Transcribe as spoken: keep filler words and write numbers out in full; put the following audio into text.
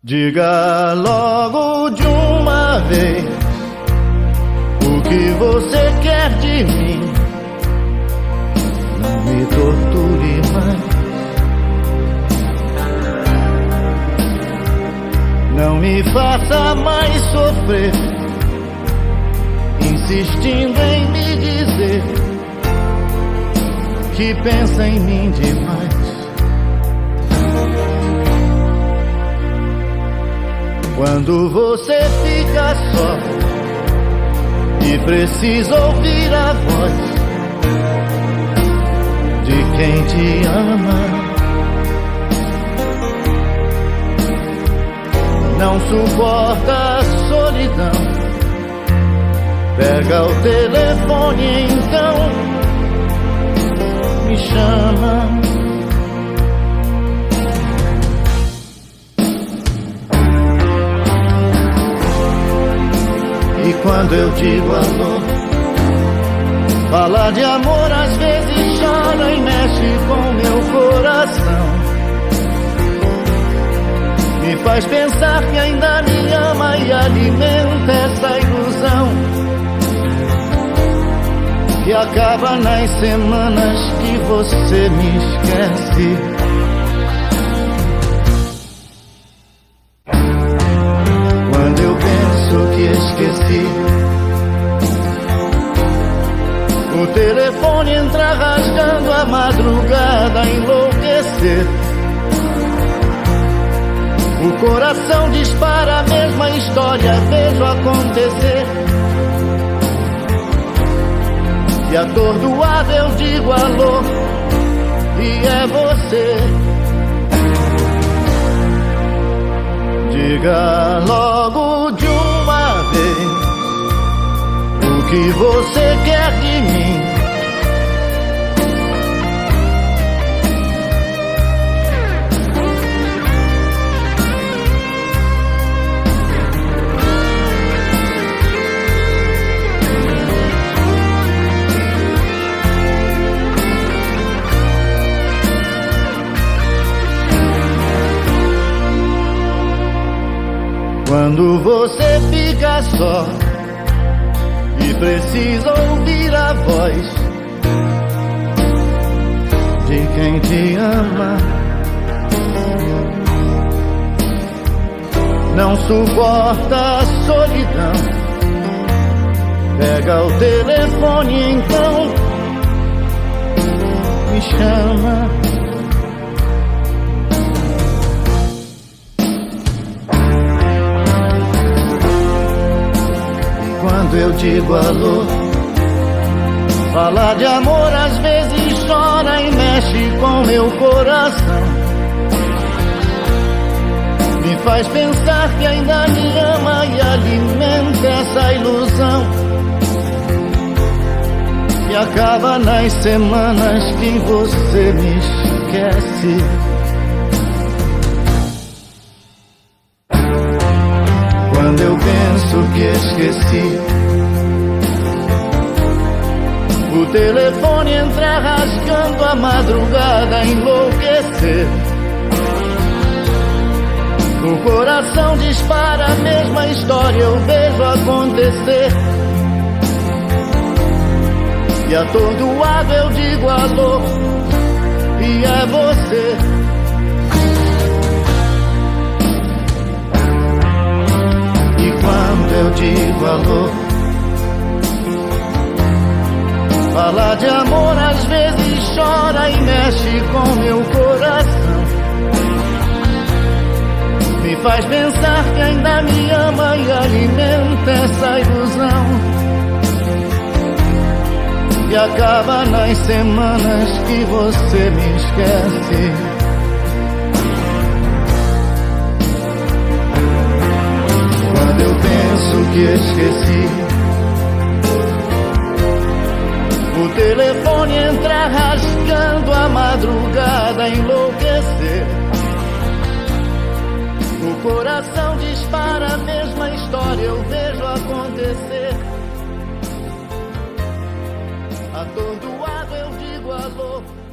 Diga logo de uma vez o que você quer de mim. Não me torture mais, não me faça mais sofrer, insistindo em me dizer que pensa em mim demais. Quando você fica só e precisa ouvir a voz de quem te ama, não suporta a solidão, pega o telefone e então me chama. E quando eu digo alô, fala de amor, às vezes chora e mexe com meu coração. Me faz pensar que ainda me ama e alimenta essa ilusão que acaba nas semanas que você me esquece. Quando eu penso que esqueci, o telefone entra rasgando a madrugada a enlouquecer. O coração dispara a mesma história, vejo acontecer. E atordoado eu digo alô, e é você. Diga logo de uma vez o que você quer de mim. Quando você fica só e precisa ouvir a voz de quem te ama, não suporta a solidão, pega o telefone e então me chama. Quando eu digo alô, fala de amor, às vezes chora e mexe com meu coração. Me faz pensar que ainda me ama e alimenta essa ilusão que acaba nas semanas que você me esquece. Quando eu penso que esqueci, o telefone entra rasgando a madrugada a enlouquecer. O coração dispara a mesma história, eu vejo acontecer. E atordoado eu digo alô, e é você. E quando eu digo alô, fala de amor, às vezes chora e mexe com meu coração. Me faz pensar que ainda me ama e alimenta essa ilusão que acaba nas semanas que você me esquece. Quando eu penso que esqueci, o telefone entra rasgando a madrugada a enlouquecer. O coração dispara a mesma história, eu vejo acontecer. Atordoado eu digo alô.